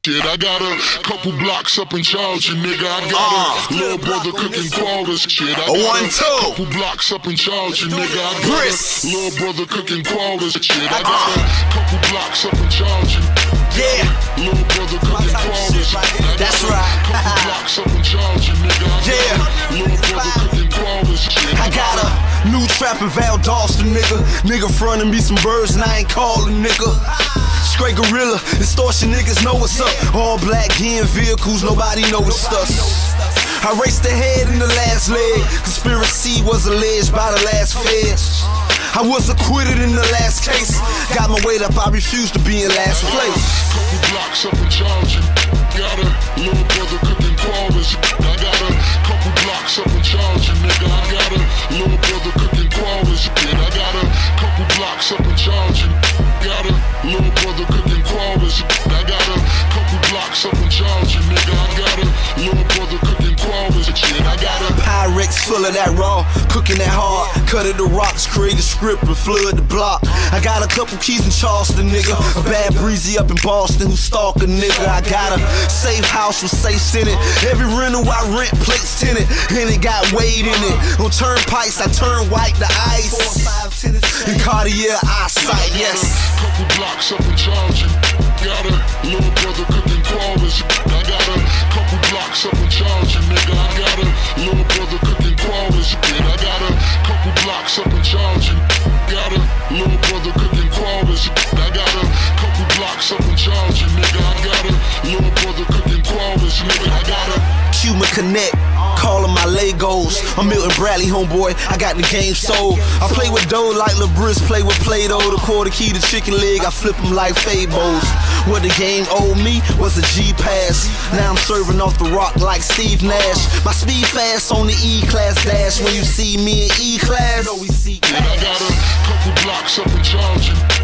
Shit, I got a couple blocks up in charge, nigga. I got a little brother cooking quarters. Shit, I got a couple blocks up in charge, nigga. I got a little brother cooking quarters. Shit, I got a couple blocks up in charge. Yeah, little brother cooking quarters. That's right. Couple blocks up in charge, nigga. Yeah, little brother cooking quarters. Shit, I got a new trappin' Val Dawson, nigga. Nigga frontin' me some birds and I ain't callin', nigga. Straight gorilla, extortion niggas know what's up. All black in vehicles, nobody know it's us. I raced ahead in the last leg. Conspiracy was alleged by the last feds. I was acquitted in the last case. Got my weight up, I refuse to be in last place. Couple blocks up in charge. Got a little brother cooking quarters. I got a couple blocks up in charge, nigga. I got a little brother cooking quarters. I got a couple blocks up in charge. Got a little brother cooking quarters. I got a couple blocks up in charge, nigga. I got a little brother cooking quarters. I got a Pyrex full of that raw, cooking that hard. Cut it to rocks, create a script and flood the block. I got a couple keys in Charleston, nigga. A bad breezy up in Boston who stalk a nigga. I got a safe house with safes in it. Every rental I rent plates in it, and it got weight in it. On turnpikes I turn white to ice. In Cartier eyesight, yes. Couple blocks up in charge. Got a little brother cooking quarters. I got a couple blocks up in charge, nigga. I got a little brother cooking quarters. I got a couple blocks up in charge. Got a little brother cooking quarters. I got a couple blocks up in charge, nigga. I got a little brother cooking quarters, nigga. I got a Cuban Connect, callin' my Legos. I'm Milton Bradley, homeboy, I got the game sold. I play with dough like LeBris play with Play-Doh. The quarter key to chicken leg, I flip them like Fables. What the game owed me was a G-Pass. Now I'm serving off the rock like Steve Nash. My speed fast on the E-Class dash. When you see me in E-Class, I got a couple blocks up in charge.